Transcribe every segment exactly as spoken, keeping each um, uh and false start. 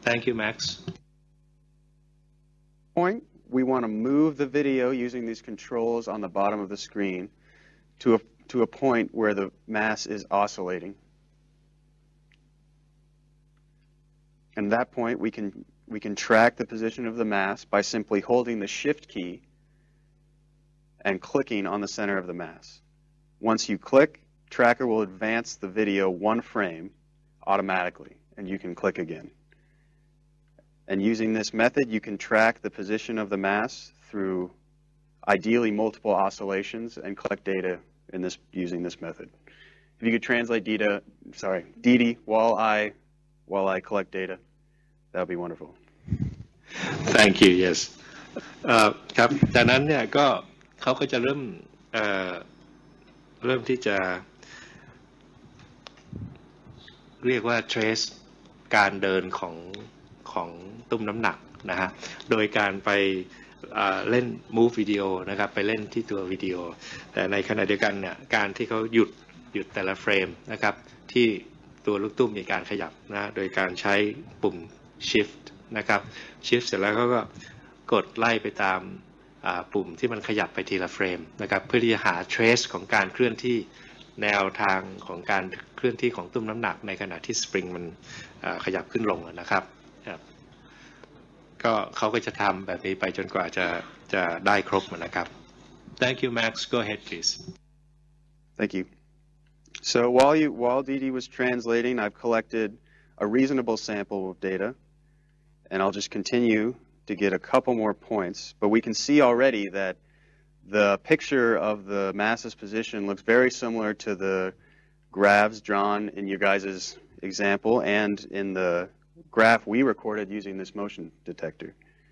Thank you, Max. Point, we want to move the video using these controls on the bottom of the screen to a, to a point where the mass is oscillating. And at that point, we can, we can track the position of the mass by simply holding the Shift key and clicking on the center of the mass. Once you click, Tracker will advance the video one frame automatically, and you can click again. And using this method, you can track the position of the mass through ideally multiple oscillations and collect data in this, using this method. If you could translate data, sorry, Didi while I, while I collect data, that would be wonderful. Thank you. Yes. ครับจากนั้นเนี่ยก็เขาก็จะเริ่มเอ่อเริ่มที่จะเรียกว่า trace การเดินของของตุ้มน้ำหนักนะฮะโดยการไปเล่น move วิดีโอนะครับไปเล่นที่ตัววิดีโอแต่ในขณะเดียวกันเนี่ยการที่เขาหยุดหยุดแต่ละเฟรมนะครับที่ตัวลูกตุ้มมีการขยับนะโดยการใช้ปุ่ม shift นะครับ shift เสร็จแล้วเขาก็กดไล่ไปตามปุ่มที่มันขยับไปทีละเฟรมนะครับเพื่อที่จะหา trace ของการเคลื่อนที่แนวทางของการเคลื่อนที่ของตุ้มน้ำหนักในขณะที่สปริงมันขยับขึ้นลงนะครับก็เขาก็จะทำแบบนี้ไปจนกว่าจะจะได้ครบนะครับ Thank you, Max. Go ahead, please. Thank you. So while you while Didi was translating, I've collected a reasonable sample of data, and I'll just continue to get a couple more points. But we can see already that the picture of the mass's position looks very similar to the graphs drawn in your guys' example and in the graph we recorded using this motion detector.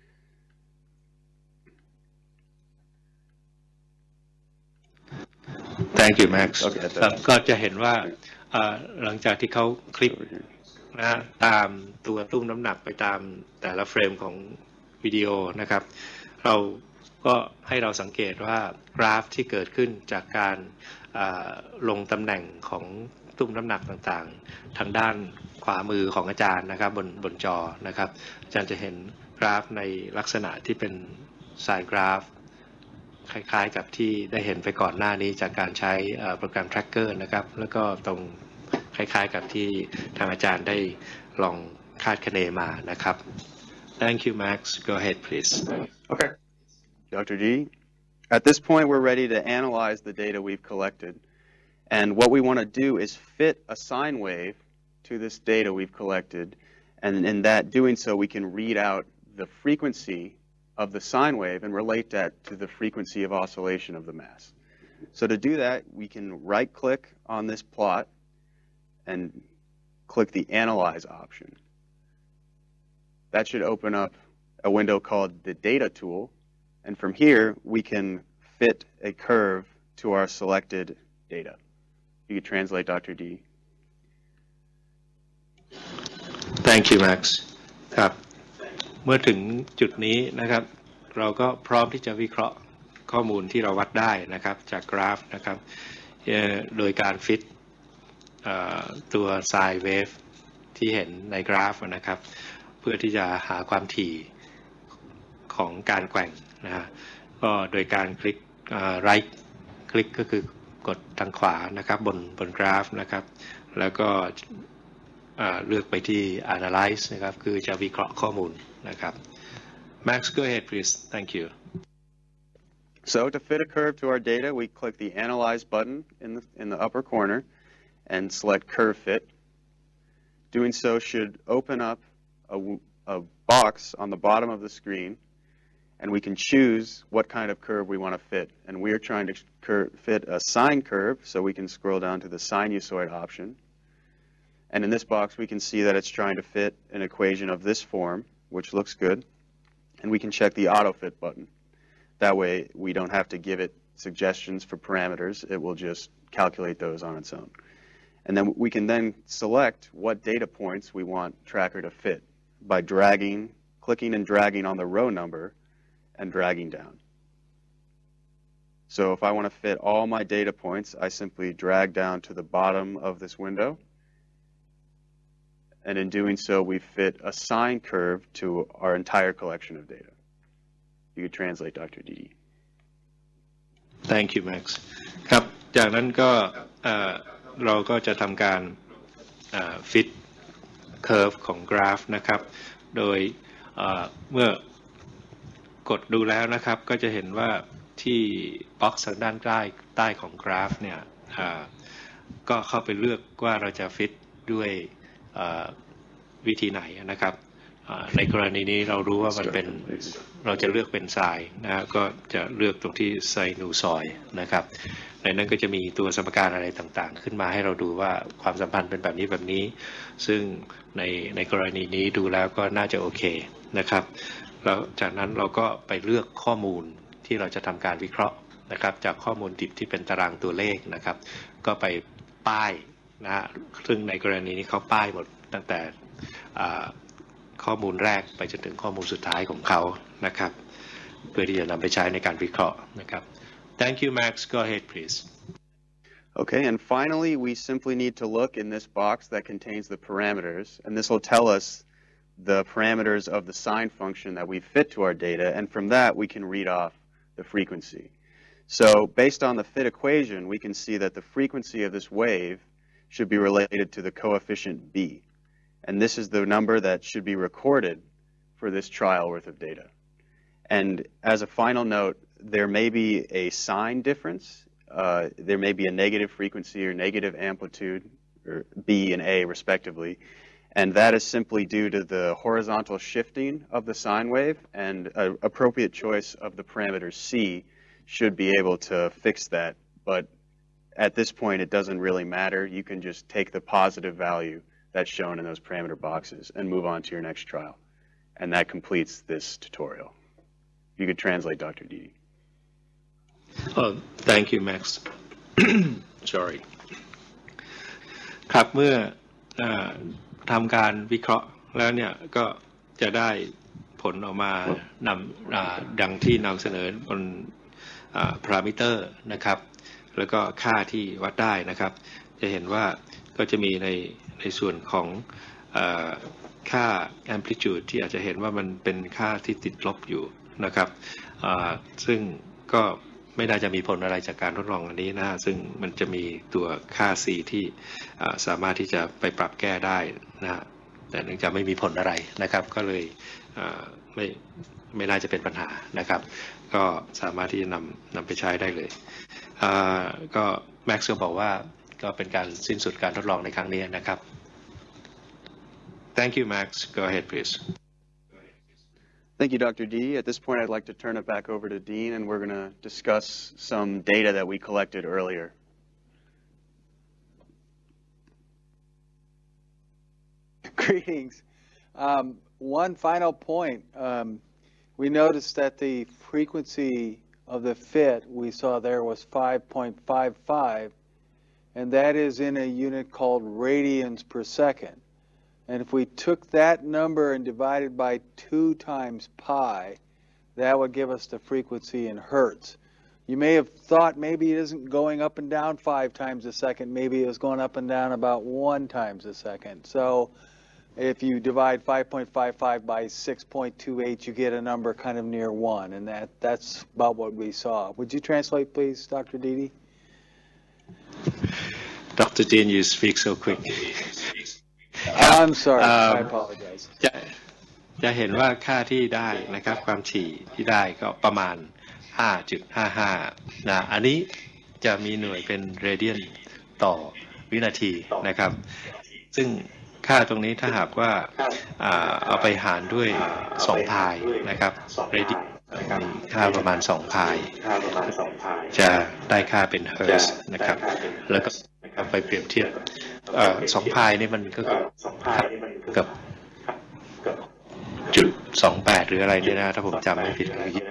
Thank you, Max. ก็จะเห็นว่าหลังจากที่เขาคลิกนะตามตัวตุ้มน้ำหนักไปตามแต่ละเฟรมของวิดีโอนะครับเราก็ให้เราสังเกตว่ากราฟที่เกิดขึ้นจากการลงตำแหน่งของตุ้มน้ำหนักต่างๆทางด้านขวามือของอาจารย์นะครับบนบนจอนะครับอาจารย์จะเห็นกราฟในลักษณะที่เป็นสายกราฟคล้ายๆกับที่ได้เห็นไปก่อนหน้านี้จากการใช้โปรแกรม Tracker นะครับแล้วก็ตรงคล้ายๆกับที่ทางอาจารย์ได้ลองคาดคะเนมานะครับ Thank you, Max. Go ahead, please. Okay. Doctor G, at this point we're ready to analyze the data we've collected, and what we want to do is fit a sine wave to this data we've collected, and in that doing so we can read out the frequency of the sine wave and relate that to the frequency of oscillation of the mass. So to do that, we can right click on this plot and click the Analyze option. That should open up a window called the Data tool, and from here we can fit a curve to our selected data. You can translate, Doctor D. Thank you, Max. ครับเมื่อถึงจุดนี้นะครับเราก็พร้อมที่จะวิเคราะห์ข้อมูลที่เราวัดได้นะครับจากกราฟนะครับโดยการฟิตตัว sine wave ที่เห็นในกราฟนะครับเพื่อที่จะหาความถี่ของการแกว่งนะฮะก็โดยการคลิก right คลิกก็คือกดทางขวานะครับบนบนกราฟนะครับแล้วก็เลือกไปที่ analyze นะครับคือจะวิเคราะห์ข้อมูลนะครับ Max, go ahead, please. Thank you. So to fit a curve to our data, we click the Analyze button in the in the upper corner and select Curve Fit. Doing so should open up a, a box on the bottom of the screen, and we can choose what kind of curve we want to fit. And we are trying to cur fit a sine curve, so we can scroll down to the sinusoid option. And in this box, we can see that it's trying to fit an equation of this form, which looks good. And we can check the AutoFit button. That way, we don't have to give it suggestions for parameters. It will just calculate those on its own. And then we can then select what data points we want Tracker to fit by dragging, clicking and dragging on the row number and dragging down. So if I want to fit all my data points, I simply drag down to the bottom of this window And in doing so, we fit a sine curve to our entire collection of data. You could translate, Doctor Didi. Thank you Max ครับจากนั้นก็เราก็จะทำการ fit curve ของกราฟนะครับโดยเมื่อกดดูแล้วนะครับก็จะเห็นว่าที่บ็อกซ์ทางด้านใต้ใต้ของกราฟเนี่ยก็เข้าไปเลือกว่าเราจะฟิตด้วยวิธีไหนนะครับในกรณีนี้เรารู้ว่ามันเป็นเราจะเลือกเป็นไซน์นะก็จะเลือกตรงที่ไซนูซอยด์นะครับในนั้นก็จะมีตัวสมการอะไรต่างๆขึ้นมาให้เราดูว่าความสัมพันธ์เป็นแบบนี้แบบนี้ซึ่งในในกรณีนี้ดูแล้วก็น่าจะโอเคนะครับแล้วจากนั้นเราก็ไปเลือกข้อมูลที่เราจะทำการวิเคราะห์นะครับจากข้อมูลดิบที่เป็นตารางตัวเลขนะครับก็ไปป้ายนะฮะซึ่งในกรณีนี้เขาป้ายหมดตั้งแต่ข้อมูลแรกไปจนถึงข้อมูลสุดท้ายของเขานะครับเพื่อที่จะนำไปใช้ในการวิเคราะห์นะครับ Thank you Max go ahead please Okay, and finally we simply need to look in this box that contains the parameters, and this will tell us the parameters of the sine function that we fit to our data, and from that we can read off the frequency. So based on the fit equation, we can see that the frequency of this wave should be related to the coefficient b. And this is the number that should be recorded for this trial worth of data. And as a final note, there may be a sign difference. Uh, there may be a negative frequency or negative amplitude, or B and A respectively. And that is simply due to the horizontal shifting of the sine wave, and an appropriate choice of the parameter C should be able to fix that. But at this point, it doesn't really matter. You can just take the positive value that's shown in those parameter boxes and move on to your next trial. And that completes this tutorial. You could translate, Doctor Didi. Oh, thank you, Max. Sorry. ครับเมื่อทำการวิเคราะห์แล้วเนี่ยก็จะได้ผลออกมานำดังที่นำเสนอบนพารามิเตอร์นะครับแล้วก็ค่าที่วัดได้นะครับจะเห็นว่าก็จะมีในในส่วนของค่า amplitude ที่อาจจะเห็นว่ามันเป็นค่าที่ติดลบอยู่นะครับซึ่งก็ไม่น่าจะมีผลอะไรจากการทดลองอันนี้นะซึ่งมันจะมีตัวค่า c ที่สามารถที่จะไปปรับแก้ได้นะแต่เนื่องจากไม่มีผลอะไรนะครับก็เลยไม่ไม่น่าจะเป็นปัญหานะครับก็สามารถที่จะนำนำไปใช้ได้เลยก็แม็กซ์ก็บอกว่าก็เป็นการสิ้นสุดการทดลองในครั้งนี้นะครับ Thank you Max go ahead please Thank you, Doctor D. At this point, I'd like to turn it back over to Dean, and we're going to discuss some data that we collected earlier. Greetings. Um, one final point. Um, we noticed that the frequency of the fit we saw there was five point five five, and that is in a unit called radians per second. And if we took that number and divided by two times pi, that would give us the frequency in hertz. You may have thought maybe it isn't going up and down five times a second. Maybe it was going up and down about one times a second. So if you divide five point five five by six point two eight, you get a number kind of near one. And that, that's about what we saw. Would you translate, please, Doctor Didi? Doctor Dean, you speak so quick. I'm sorry. I apologize. จะจะเห็นว่าค่าที่ได้นะครับความถี่ที่ได้ก็ประมาณ ห้าจุดห้าห้า นะอันนี้จะมีหน่วยเป็นเรเดียนต่อวินาทีนะครับซึ่งค่าตรงนี้ถ้าหากว่าเอาไปหารด้วยสองพายนะครับเรเดียนค่าประมาณสองพายจะได้ค่าเป็นเฮิร์ตซ์นะครับแล้วก็ไปเปรียบเทียบสองพายนี่มันก็กับจุดสองแปดหรืออะไรเนี่ยนะถ้าผมจำไม่ผิด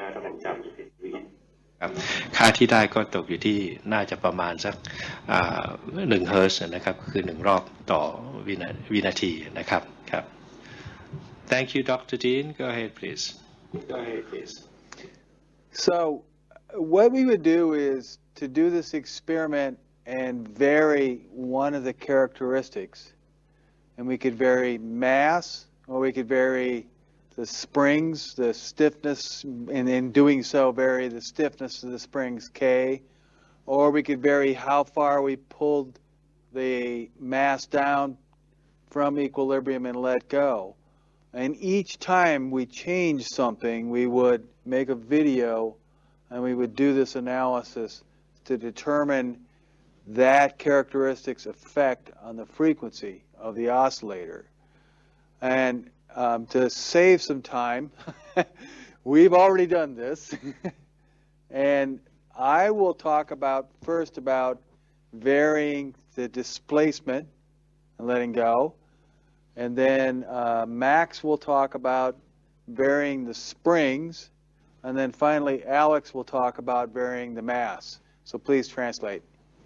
ครับค่าที่ได้ก็ตกอยู่ที่น่าจะประมาณสักหนึ่งเฮิร์ตซ์นะครับคือหนึ่งรอบต่อวินาวินาทีนะครับครับ Thank you Doctor Dean go ahead please go ahead please So what we would do is to do this experiment and vary one of the characteristics. and we could vary mass, or we could vary the springs, the stiffness, and in doing so vary the stiffness of the springs K, or we could vary how far we pulled the mass down from equilibrium and let go. And each time we change something, we would make a video and we would do this analysis to determine that characteristic's effect on the frequency of the oscillator. And um, to save some time, we've already done this. And I will talk about first about varying the displacement and letting go. And then uh, Max will talk about varying the springs. And then finally, Alex will talk about varying the mass. So please translate.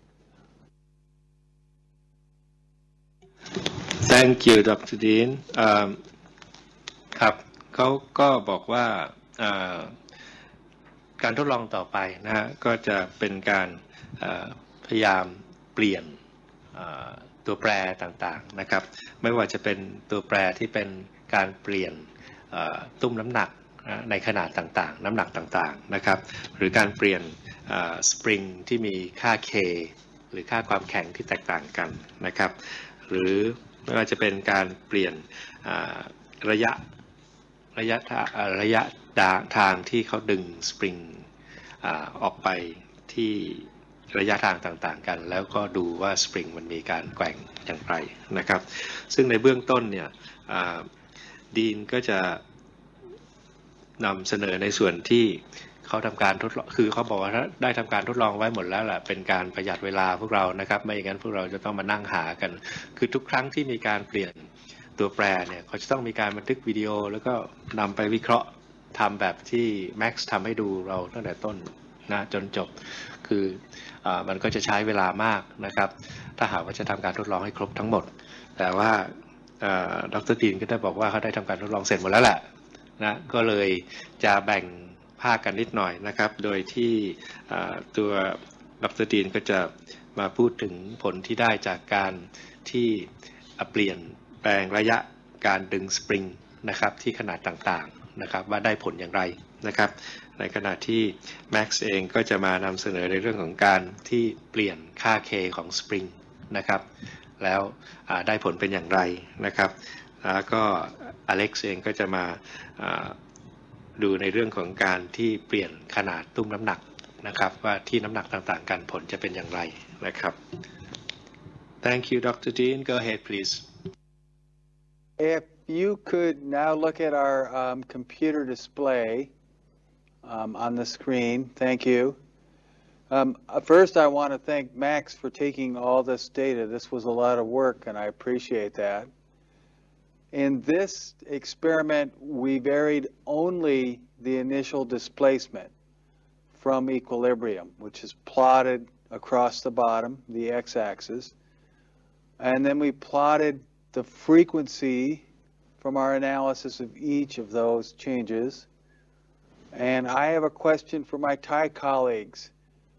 Thank you, Doctor Dean ครับเขาก็บอกว่าการทดลองต่อไปนะฮะก็จะเป็นการพยายามเปลี่ยนตัวแปรต่างๆนะครับไม่ว่าจะเป็นตัวแปรที่เป็นการเปลี่ยนตุ้มน้ำหนักในขนาดต่างๆน้ำหนักต่างๆนะครับหรือการเปลี่ยนสปริงที่มีค่า K หรือค่าความแข็งที่แตกต่างกันนะครับหรือไม่ว่าจะเป็นการเปลี่ยนระยะระยะระยะทางที่เขาดึงสปริงออกไปที่ระยะทางต่างๆกันแล้วก็ดูว่าสปริงมันมีการแกว่งอย่างไรนะครับซึ่งในเบื้องต้นเนี่ยดีนก็จะนำเสนอในส่วนที่เขาทำการทดลองคือเขาบอกว่าได้ทำการทดลองไว้หมดแล้วแหละเป็นการประหยัดเวลาพวกเรานะครับไม่อย่างนั้นพวกเราจะต้องมานั่งหากันคือทุกครั้งที่มีการเปลี่ยนตัวแปรเนี่ยเขาจะต้องมีการบันทึกวิดีโอแล้วก็นำไปวิเคราะห์ทำแบบที่ Max ทำให้ดูเราตั้งแต่ต้นนะจนจบคืออ่ามันก็จะใช้เวลามากนะครับถ้าหากว่าจะทำการทดลองให้ครบทั้งหมดแต่ว่าดร.ดีนก็ได้บอกว่าเขาได้ทำการทดลองเสร็จหมดแล้วแหละนะก็เลยจะแบ่งภาคกันนิดหน่อยนะครับโดยที่ตัวดร.ดีนก็จะมาพูดถึงผลที่ได้จากการที่เปลี่ยนแปลงระยะการดึงสปริงนะครับที่ขนาดต่างๆนะครับว่าได้ผลอย่างไรนะครับในขณะที่ Max เองก็จะมานำเสนอในเรื่องของการที่เปลี่ยนค่า K ของสปริงนะครับแล้วได้ผลเป็นอย่างไรนะครับแล้วก็ Alex เองก็จะมาดูในเรื่องของการที่เปลี่ยนขนาดตุ้มน้ำหนักนะครับว่าที่น้ำหนักต่างๆกันผลจะเป็นอย่างไรนะครับ Thank you, Doctor Dean. Go ahead, please. If you could now look at our um, computer display um, on the screen, thank you. Um, first, I want to thank Max for taking all this data. This was a lot of work, and I appreciate that. In this experiment, we varied only the initial displacement from equilibrium, which is plotted across the bottom, the x-axis. And then we plotted the frequency from our analysis of each of those changes. And I have a question for my Thai colleagues.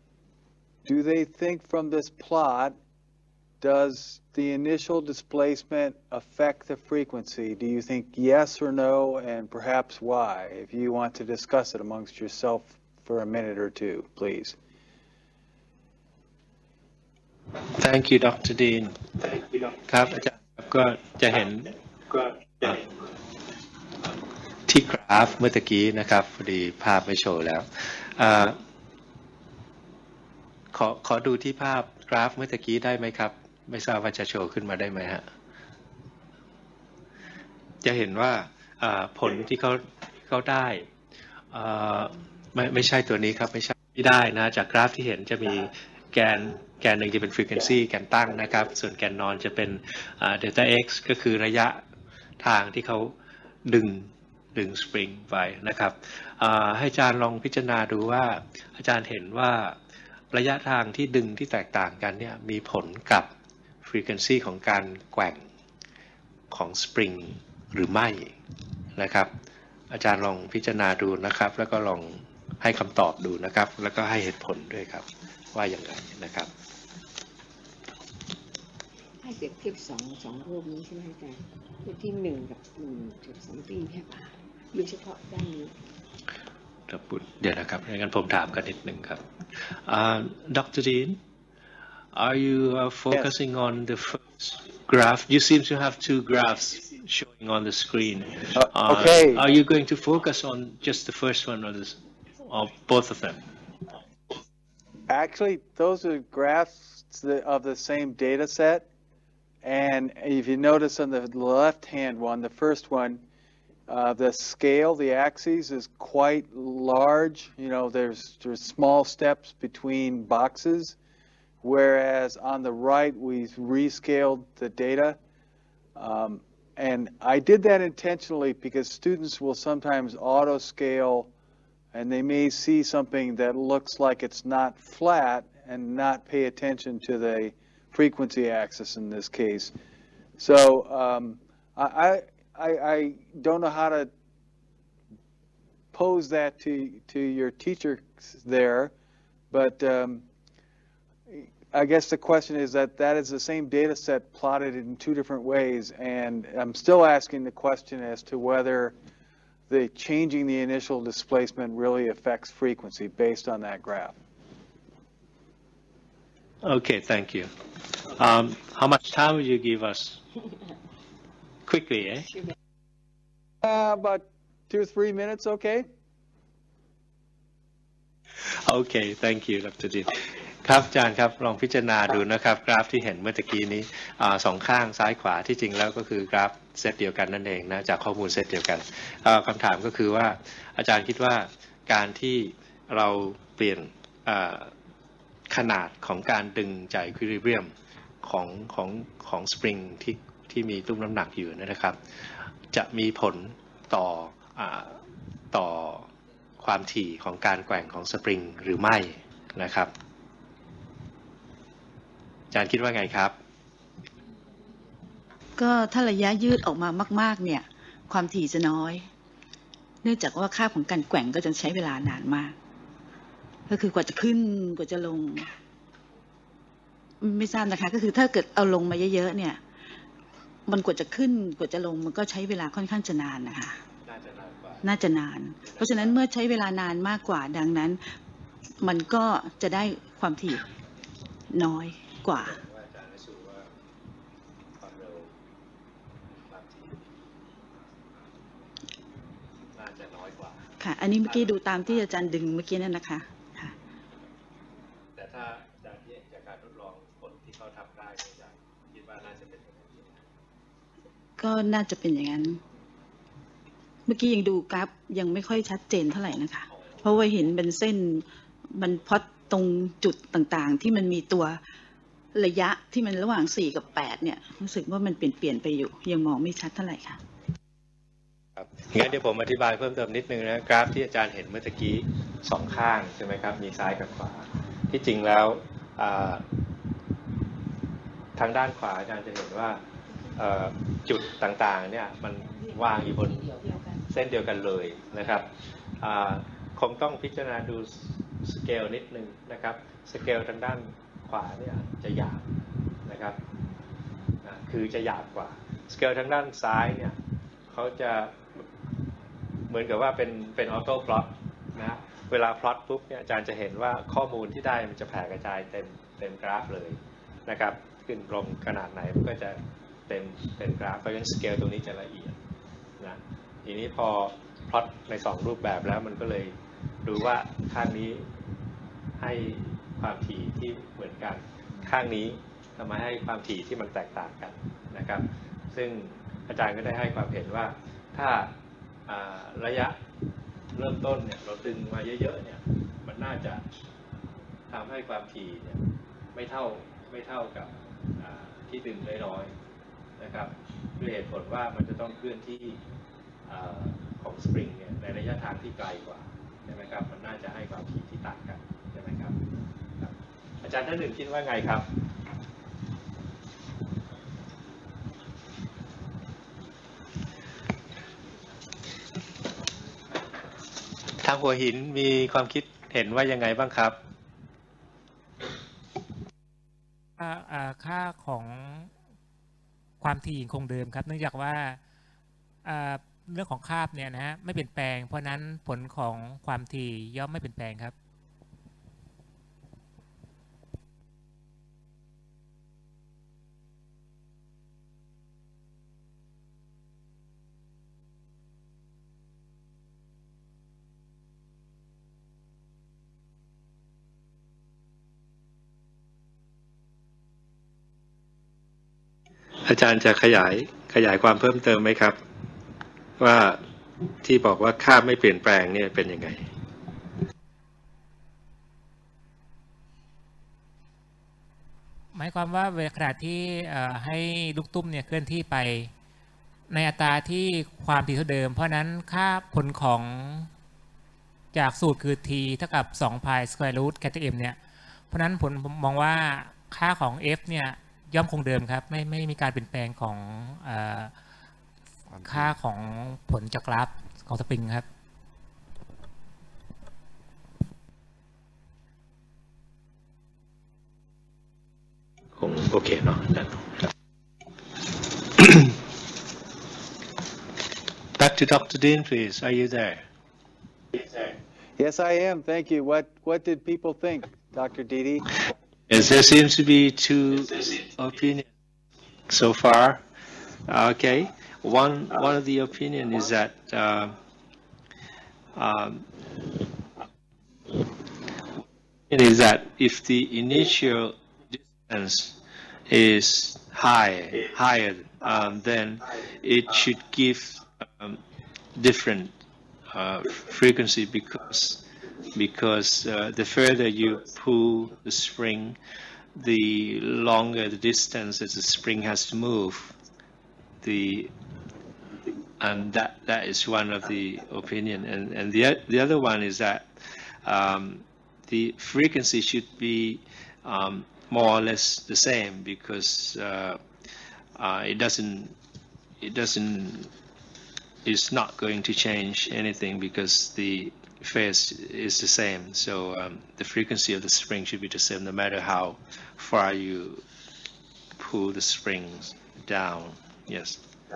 Do they think from this plot, does the initial displacement affect the frequency? Do you think yes or no, and perhaps why? If you want to discuss it amongst yourself for a minute or two, please. Thank you, Doctor Dean. ครับอาจารย์ก็จะเห็นที่กราฟเมื่อกี้นะครับพอดีภาพไม่โชว์แล้วขอขอดูที่ภาพกราฟเมื่อกี้ได้ไหมครับไม่ทราบว่าจะโชว์ขึ้นมาได้ไหมฮะจะเห็นว่าผลที่เขาเขาได้ไม่ไม่ใช่ตัวนี้ครับไม่ใช่ที่ได้นะจากกราฟที่เห็นจะมีแกนแกนหนึ่งจะเป็น frequency แกนตั้งนะครับส่วนแกนนอนจะเป็น delta x ก็คือระยะทางที่เขาดึงดึงสปริงไว้นะครับให้อาจารย์ลองพิจารณาดูว่าอาจารย์เห็นว่าระยะทางที่ดึงที่แตกต่างกันเนี่ยมีผลกับ frequency ของการแกว่งของสปริงหรือไม่นะครับอาจารย์ลองพิจารณาดูนะครับแล้วก็ลองให้คำตอบดูนะครับแล้วก็ให้เหตุผลด้วยครับว่าอย่างไรนะครับให้เปรียบเทียบสองสองรูปนี้ใช่ไหมอาจารย์รูปที่หนึ่งกับหนึ่งจุดสองปีแค่โดยเฉพาะด้านนี้เดี๋ยวนะครับงั้นผมถามกันนิดหนึ่งครับ Doctor Dean are you uh, focusing yes. on the first graph you seem to have two graphs showing on the screen uh, okay uh, are you going to focus on just the first one or, this, or both of them actually those are graphs of the same data set and if you notice on the left hand one the first one Uh, the scale, the axis is quite large. You know, there's, there's small steps between boxes, whereas on the right we rescaled the data. Um, and I did that intentionally because students will sometimes auto-scale and they may see something that looks like it's not flat and not pay attention to the frequency axis in this case. So um, I, I I, I don't know how to pose that to to your teacher there, but um, I guess the question is that that is the same data set plotted in two different ways, and I'm still asking the question as to whether the changing the initial displacement really affects frequency based on that graph. Okay, thank you. Um, how much time will you give us? Quickly, eh? Uh, about two or three minutes, okay? Okay, thank you, Doctor Dean. ครับอาจารย์ครับลองพิจารณาดูนะครับกราฟที่เห็นเมื่อตะกี้นี้สองข้างซ้ายขวาที่จริงแล้วก็คือกราฟเซตเดียวกันนั่นเองนะจากข้อมูลเซตเดียวกันคำถามก็คือว่าอาจารย์คิดว่าการที่เราเปลี่ยนขนาดของการดึงจากอีควิลิเบียมของของของสปริงที่ที่มีตุ้มน้ำหนักอยู่นะครับจะมีผลต่อต่อความถี่ของการแกว่งของสปริงหรือไม่นะครับอาจารย์คิดว่าไงครับก็ถ้าระยะยืดออกมามากๆเนี่ยความถี่จะน้อยเนื่องจากว่าค่าของการแกว่งก็จะใช้เวลานานมากก็คือกว่าจะขึ้นกว่าจะลงไม่ทราบนะคะก็คือถ้าเกิดเอาลงมาเยอะๆเนี่ยมันกว่าจะขึ้นกว่าจะลงมันก็ใช้เวลาค่อนข้างจะนานนะคะน่าจะนานกว่าน่าจะนานเพราะฉะนั้นเมื่อใช้เวลานานมากกว่าดังนั้นมันก็จะได้ความถี่น้อยกว่าค่ะอันนี้เมื่อกี้ดูตามที่อาจารย์ดึงเมื่อกี้นั่นนะคะค่ะแต่ถ้าจากที่จากการทดลองผลที่เขาทำได้อาจารย์คิดว่าน่าจะเป็นก็น่าจะเป็นอย่างนั้นเมื่อกี้ยังดูกราฟยังไม่ค่อยชัดเจนเท่าไหร่นะคะเพราะว่าเห็นเป็นเส้นมันพอดตรงจุดต่างๆที่มันมีตัวระยะที่มันระหว่างสี่กับแปดเนี่ยรู้สึกว่ามันเปลี่ยนเปลี่ยนไปอยู่ยังมองไม่ชัดเท่าไหร่ค่ะครับงั้นเดี๋ยวผมอธิบายเพิ่มเติมนิดนึงนะกราฟที่อาจารย์เห็นเมื่อกี้สองข้างใช่ไหมครับมีซ้ายกับขวาที่จริงแล้วทางด้านขวาอาจารย์จะเห็นว่าจุดต่างๆเนี่ยมันวางอยู่บนเส้นเดียวกันเลยนะครับคงต้องพิจารณาดูสเกลนิดนึงนะครับสเกลทางด้านขวาเนี่ยจะหยาบนะครับคือจะหยาบกว่าสเกลทางด้านซ้ายเนี่ยเขาจะเหมือนกับว่าเป็นเป็นออโต้พลอตนะเวลาพลอตปุ๊บเนี่ยอาจารย์จะเห็นว่าข้อมูลที่ได้มันจะแผ่กระจายเต็มเต็มกราฟเลยนะครับขึ้นตรงขนาดไหนมันก็จะเต็มเต็มกราฟเพราะฉะนั้นสเกลตรงนี้จะละเอียดนะทีนี้พอพลอตในสองรูปแบบแล้วมันก็เลยดูว่าข้างนี้ให้ความถี่ที่เหมือนกันข้างนี้ทำไมให้ความถี่ที่มันแตกต่างกันนะครับซึ่งอาจารย์ก็ได้ให้ความเห็นว่าถ้าระยะเริ่มต้นเนี่ยเราดึงมาเยอะๆเนี่ยมันน่าจะทำให้ความถี่เนี่ยไม่เท่าไม่เท่ากับที่ดึงน้อยๆนะครับด้วยเหตุผลว่ามันจะต้องเคลื่อนที่ของสปริงเนี่ยในระยะทางที่ไกลกว่าใช่ไหมครับมันน่าจะให้ความถี่ที่ต่างกันใช่ไหมครับอาจารย์ท่านหนึ่งคิดว่าไงครับทางหัวหินมีความคิดเห็นว่ายังไงบ้างครับค่าของความถี่คงเดิมครับเนื่องจากว่าเรื่องของคาบเนี่ยนะฮะไม่เปลี่ยนแปลงเพราะนั้นผลของความถี่ย่อมไม่เปลี่ยนแปลงครับอาจารย์จะขยายขยายความเพิ่มเติมไหมครับว่าที่บอกว่าค่าไม่เปลี่ยนแปลงเนี่ยเป็นยังไงหมายความว่าเวลาขณะที่ให้ลูกตุ้มเนี่ยเคลื่อนที่ไปในอัตราที่ความถี่เท่าเดิมเพราะนั้นค่าผลของจากสูตรคือ t เท่ากับสอง pi square root km เนี่ยเพราะนั้นผลผมมองว่าค่าของ f เนี่ยย่อมคงเดิมครับไม่ไม่มีการเปลี่ยนแปลงของค่าของผลจากกราฟของสปริงครับคงโอเคเนาะ Back to Doctor Dean, please. Are you there? Yes, I am. Thank you. What what did people think, Doctor Didi? Yes, there seems to be two opinions so far. Okay, one one of the opinion is that uh, um, is that if the initial distance is high higher, um, then it should give um, different uh, frequency because because uh, the further you pull the spring, the longer the distance that the spring has to move. The and that that is one of the opinion, and and the the other one is that um, the frequency should be um, more or less the same because uh, uh, it doesn't it doesn't it's not going to change anything because the phase is the same. So um, the frequency of the spring should be the same no matter how far you pull the springs down. Yes.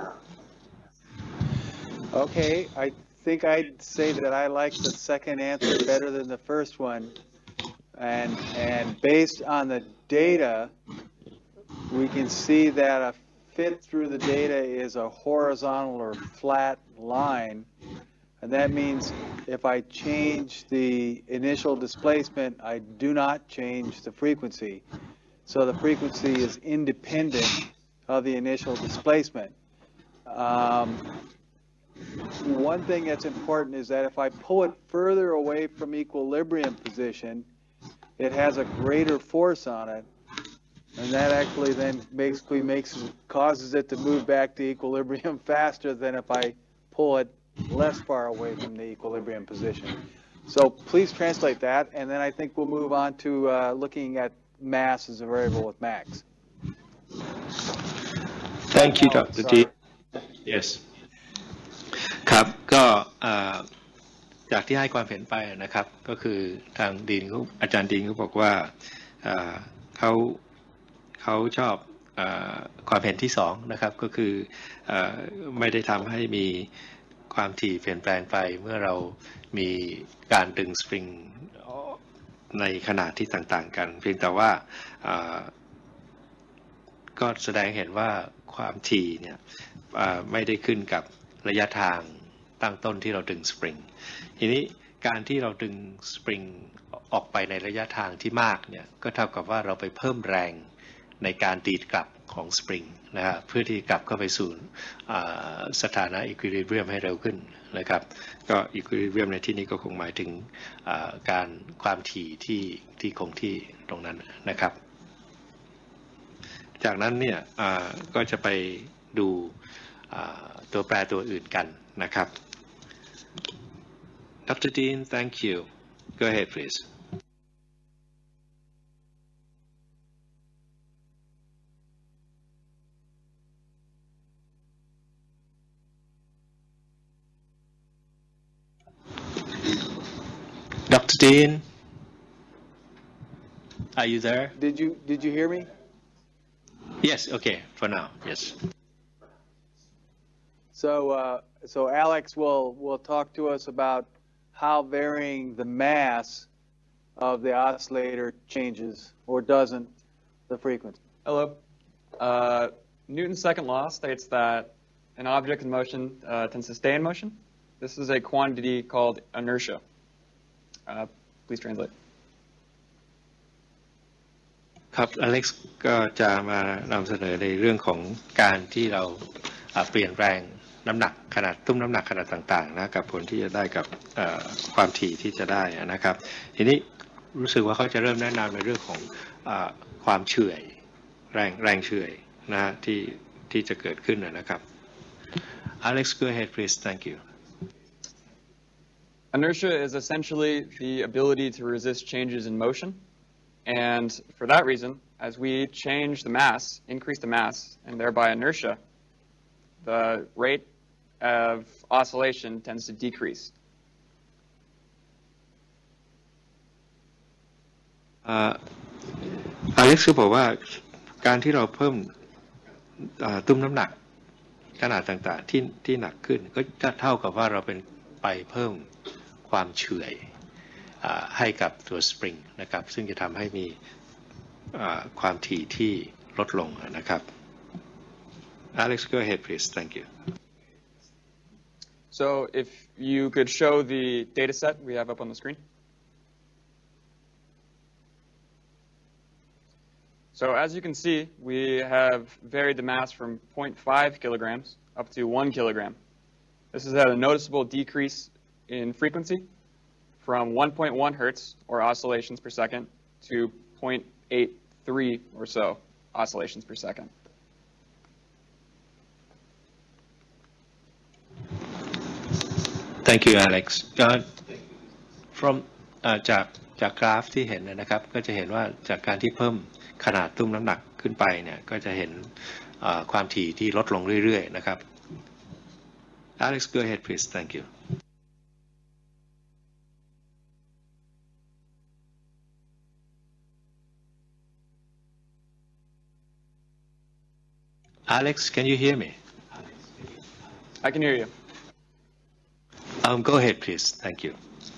Okay, I think I'd say that I like the second answer better than the first one. And and based on the data, we can see that a fit through the data is a horizontal or flat line. And that means if I change the initial displacement, I do not change the frequency. So the frequency is independent of the initial displacement. Um, one thing that's important is that if I pull it further away from equilibrium position, it has a greater force on it. And that actually then basically makes causes it to move back to equilibrium faster than if I pull it less far away from the equilibrium position. So please translate that, and then I think we'll move on to uh, looking at mass as a variable with max. Thank you, Doctor D. Yes. ครับก็จากที่ให้ความเห็นไปนะครับก็คือทางดีนเขาอาจารย์ดีนเขาบอกว่าเขาเขาชอบความเห็นที่สองนะครับก็คือไม่ได้ทำให้มีความถี่เปลี่ยนแปลงไปเมื่อเรามีการดึงสปริงในขนาดที่ต่างๆกันเพียงแต่ว่าก็แสดงเห็นว่าความถี่เนี่ยไม่ได้ขึ้นกับระยะทางตั้งต้นที่เราดึงสปริงทีนี้การที่เราดึงสปริงออกไปในระยะทางที่มากเนี่ยก็เท่ากับว่าเราไปเพิ่มแรงในการดีดกลับของสปริงนะฮะเพื่อที่กลับเข้าไปสู่สถานะอีควิลิเบียมให้เร็วขึ้นนะครับก็อีควิลิเบียมในที่นี้ก็คงหมายถึงการความถี่ที่ที่คงที่ตรงนั้นนะครับจากนั้นเนี่ยก็จะไปดูตัวแปรตัวอื่นกันนะครับ Doctor Dean, thank you. Go ahead, please. Doctor Dean, are you there? Did you did you hear me? Yes. Okay. For now, yes. So, uh, so Alex will, will talk to us about how varying the mass of the oscillator changes or doesn't the frequency. Hello. Uh, Newton's second law states that an object in motion uh, tends to stay in motion. This is a quantity called inertia. Uh, please translate. ครับอเล็กซ์ก็จะมานำเสนอในเรื่องของการที่เราเปลี่ยนแปลงน้ำหนักขนาดตุ้มน้ำหนักขนาดต่างๆนะกับผลที่จะได้กับความถี่ที่จะได้นะครับทีนี้รู้สึกว่าเขาจะเริ่มแนะนำในเรื่องของความเฉื่อยแรงแรงเฉื่อยนะที่ที่จะเกิดขึ้นนะครับ Alex go ahead please thank you Inertia is essentially the ability to resist changes in motion. And for that reason, as we change the mass, increase the mass, and thereby inertia, the rate of oscillation tends to decrease. อเล็กซ์บอกว่าการที่เราเพิ่มตุ้มน้ำหนักขนาดต่างๆที่ที่หนักขึ้นก็เท่ากับว่าเราเป็นไปเพิ่มความเฉื่อยให้กับตัวสปริงนะครับซึ่งจะทำให้มีความถี่ที่ลดลงนะครับ Alex go ahead please thank you So if you could show the data set we have up on the screen. So as you can see, we have varied the mass from zero point five kilograms up to one kilogram. This has had a noticeable decrease in frequency from one point one hertz, or oscillations per second, to zero point eight three or so oscillations per second. Thank you, Alex. Uh, from จากจากกราฟที่เห็นนะครับก็จะเห็นว่าจากการที่เพิ่มขนาดตุ้มน้ำหนักขึ้นไปเนี่ยก็จะเห็นความถี่ที่ลดลงเรื่อยๆนะครับ Alex go ahead please thank you Alex can you hear me I can hear you um go ahead please thank you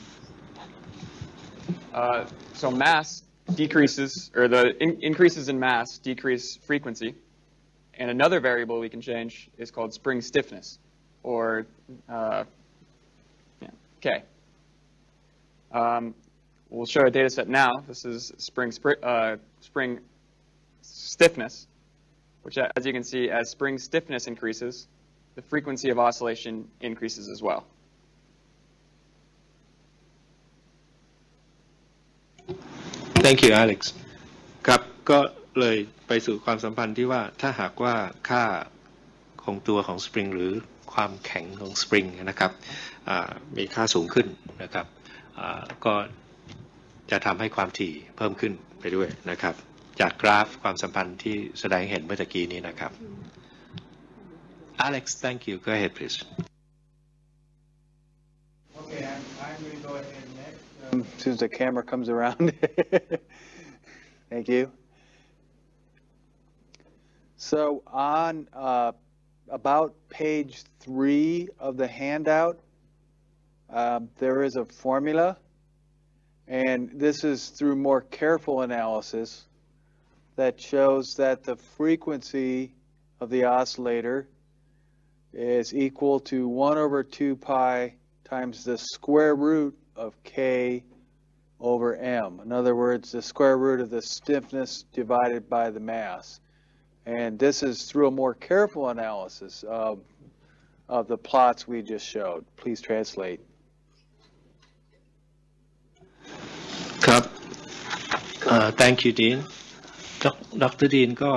uh, so mass decreases, or the in increases in mass decrease frequency. And another variable we can change is called spring stiffness, or uh, yeah, K. Um, we'll show a data set now. This is spring, uh, spring stiffness, which as you can see, as spring stiffness increases, the frequency of oscillation increases as well. Thank you Alex ครับก็เลยไปสู่ความสัมพันธ์ที่ว่าถ้าหากว่าค่าคงตัวของสปริงหรือความแข็งของสปริงนะครับมีค่าสูงขึ้นนะครับก็จะทำให้ความถี่เพิ่มขึ้นไปด้วยนะครับจากกราฟความสัมพันธ์ที่แสดงเห็นเมื่อตะกี้นี้นะครับ Alex thank you go ahead please Okay I'm, I'm going to go ahead next um, as soon as the camera comes around Thank you. So on uh, about page three of the handout, uh, there is a formula, and this is through more careful analysis that shows that the frequency of the oscillator is equal to one over two pi times the square root of K over M. In other words, the square root of the stiffness divided by the mass. And this is through a more careful analysis of, of the plots we just showed. Please translate. ครับ thank you Dean ดร. Dean ก็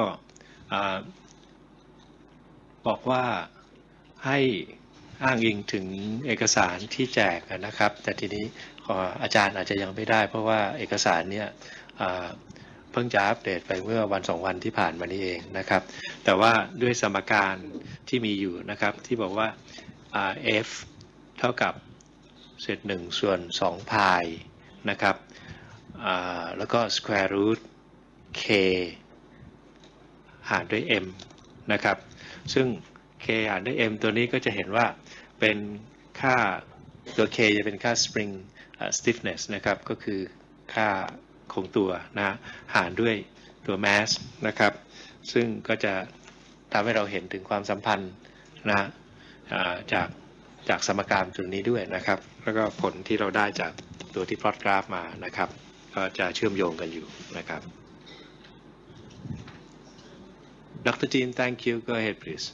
บอกว่าให้อ้างอิงถึงเอกสารที่แจกนะครับแต่ทีนี้อาจารย์อาจจะยังไม่ได้เพราะว่าเอกสารเนี่ยเพิ่งจะอัปเดตไปเมื่อวันสองวันที่ผ่านมานี้เองนะครับแต่ว่าด้วยสมการที่มีอยู่นะครับที่บอกว่า f เท่ากับเศษหนึ่งส่วนสองพายนะครับแล้วก็ square root k หารด้วย m นะครับซึ่ง k k หารด้วย m ตัวนี้ก็จะเห็นว่าเป็นค่าตัว k จะเป็นค่า spring stiffness นะครับก็คือค่าคงตัวนะหารด้วยตัว mass นะครับซึ่งก็จะทำให้เราเห็นถึงความสัมพันธ์นะจากจากสมการตัวนี้ด้วยนะครับแล้วก็ผลที่เราได้จากตัวที่พลอตกราฟมานะครับก็จะเชื่อมโยงกันอยู่นะครับ Doctor Jean thank you go ahead please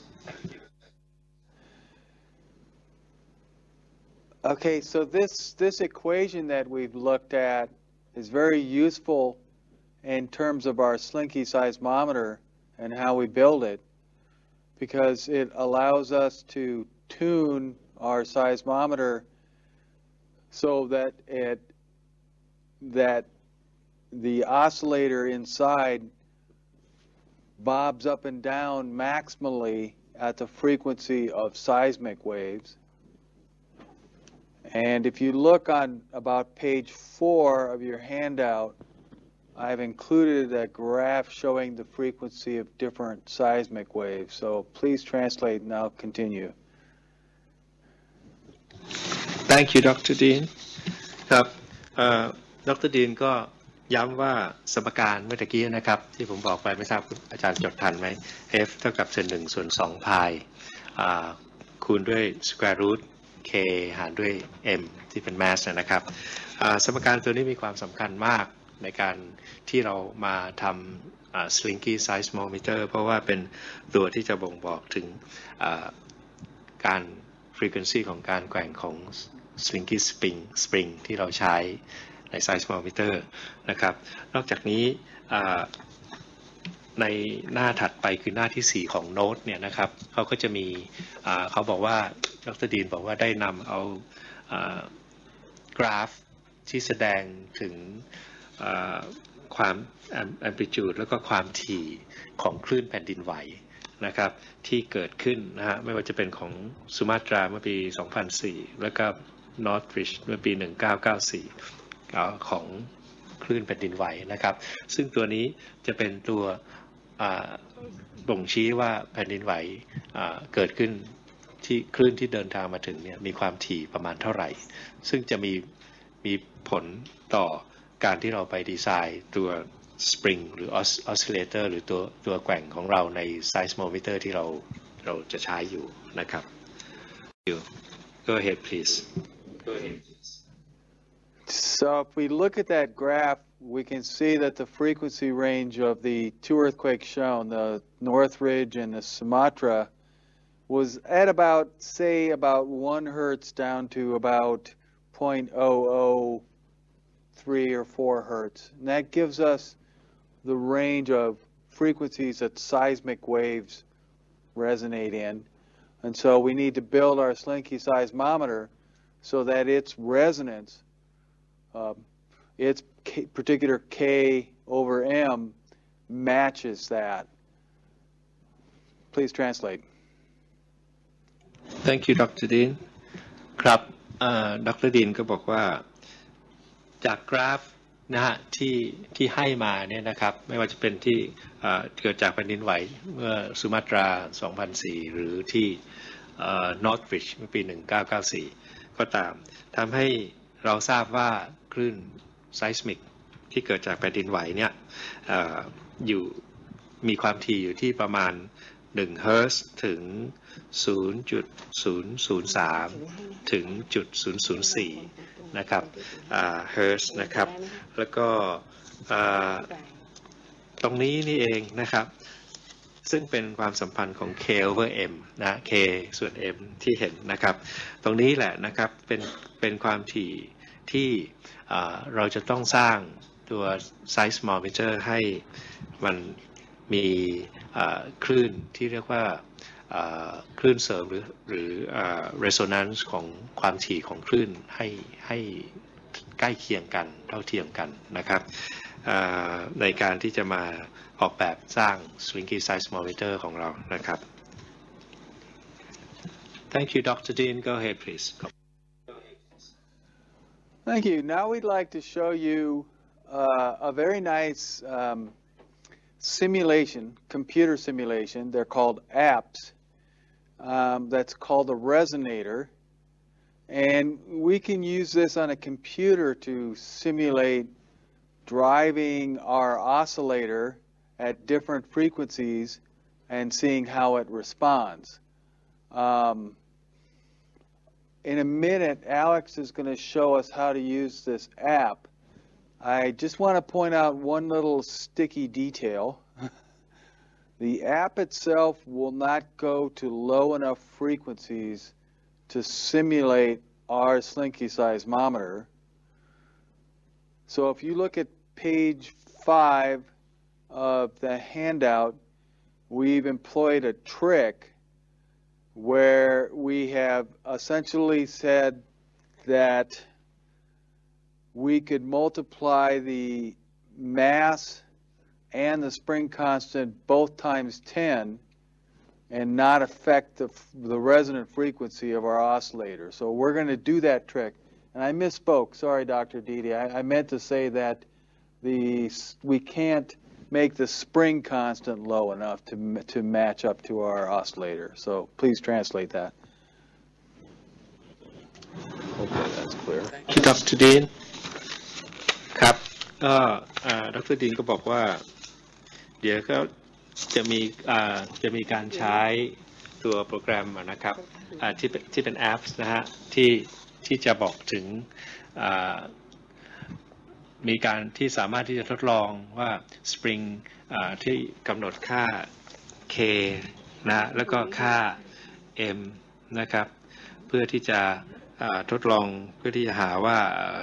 Okay, so this this equation that we've looked at is very useful in terms of our slinky seismometer and how we build it, because it allows us to tune our seismometer so that it that the oscillator inside bobs up and down maximally at the frequency of seismic waves. And if you look on about page four of your handout, I've included a graph showing the frequency of different seismic waves. So please translate and I'll continue. Thank you, Doctor Dean. ครับดร. Dean ก็ย้ำว่าสมการเมื่อตะกี้นะครับที่ผมบอกไปไม่ทราบอาจารย์จดทันไหม f เท่ากับเศษหนึ่งส่วนสองพายคูณด้วย square root k หารด้วย m ที่เป็น mass นะครับสมการตัวนี้มีความสำคัญมากในการที่เรามาทำ slinky seismometer เพราะว่าเป็นตัวที่จะบ่งบอกถึงการ frequency ของการแกว่งของ slinky spring spring ที่เราใช้ใน seismometer นะครับนอกจากนี้ในหน้าถัดไปคือหน้าที่สี่ของโน้ตเนี่ยนะครับเขาก็จะมีเขาบอกว่าดร. Dean บอกว่าได้นำเอากราฟที่แสดงถึงความ amplitude แล้วก็ความถี่ของคลื่นแผ่นดินไหวนะครับที่เกิดขึ้นนะฮะไม่ว่าจะเป็นของสุมาตราเมื่อปีสองพันสี่แล้วก็นอร์ทริชเมื่อปีหนึ่งพันเก้าร้อยเก้าสิบสี่ของคลื่นแผ่นดินไหวนะครับซึ่งตัวนี้จะเป็นตัวบ่งชี้ว่าแผ่นดินไหวเกิดขึ้นที่คลื่นที่เดินทางมาถึงเนี่ยมีความถี่ประมาณเท่าไหร่ซึ่งจะมีมีผลต่อการที่เราไปดีไซน์ตัว spring หรือ oscillator หรือตัวตัวแกว่งของเราใน seismometer ที่เราเราจะใช้อยู่นะครับ Go ahead please Go ahead So if we look at that graph, we can see that the frequency range of the two earthquakes shown, the Northridge and the Sumatra, was at about, say, about one hertz down to about zero point zero zero three or four hertz. And that gives us the range of frequencies that seismic waves resonate in. And so we need to build our slinky seismometer so that its resonance Uh, its K, particular K over M matches that. Please translate. Thank you, Doctor Dean ครับดร. Dean ก็บอกว่าจากกราฟนะฮะที่ที่ให้มาเนี่ยนะครับไม่ว่าจะเป็นที่เกิดจากแผ่นดินไหวเมื่อสุมาตราสองพันสี่หรือที่นอร์ทริชเมื่อปีหนึ่งพันเก้าร้อยเก้าสิบสี่ก็ตามทำให้เราทราบว่าคลื่นไซสมิกที่เกิดจากแผ่นดินไหวเนี่ย อ, อยู่มีความถี่อยู่ที่ประมาณหนึ่งเฮิร์ตซ์ถึง ศูนย์จุดศูนย์ศูนย์สาม ถึง จุดศูนย์ศูนย์สี่ นะครับเฮิร์ตซ์นะครับแล้วก็ตรงนี้นี่เองนะครับซึ่งเป็นความสัมพันธ์ของ K over M นะ K ส่วน M ที่เห็นนะครับตรงนี้แหละนะครับเป็นเป็นความถี่ที่เราจะต้องสร้างตัว seismometer ให้มันมีคลื่นที่เรียกว่าคลื่นเสริมหรือหรือ resonance ของความถี่ของคลื่นให้ให้ใกล้เคียงกันเท่าเทียมกันนะครับในการที่จะมาออกแบบสร้าง slinky seismometer ของเรานะครับ Thank you, Doctor Dean. Go ahead, please. Thank you. Now we'd like to show you uh, a very nice um, simulation, computer simulation. They're called apps. um, that's called a resonator. And we can use this on a computer to simulate driving our oscillator at different frequencies and seeing how it responds. Um, in a minute, Alex is going to show us how to use this app. I just want to point out one little sticky detail. The app itself will not go to low enough frequencies to simulate our Slinky seismometer. So if you look at page five of the handout, we've employed a trick where we have essentially said that we could multiply the mass and the spring constant both times ten and not affect the, the resonant frequency of our oscillator. So we're going to do that trick. And I misspoke. Sorry, Doctor Dede. I, I meant to say that the we can't make the spring constant low enough to, to match up to our oscillator. So please translate that. Hopefully that's clear. ดรดีนครับก็ดรดีนก็บอกว่าเดี๋ยวก็จะมีจะมีการใช้ตัวโปรแกรมนะครับที่เป็นที่เป็นแอปนะฮะที่ที่จะบอกถึงมีการที่สามารถที่จะทดลองว่า Spring ที่กำหนดค่า K นะแล้วก็ค่า M นะครับเพื่อที่จะทดลองเพื่อที่จะหาว่า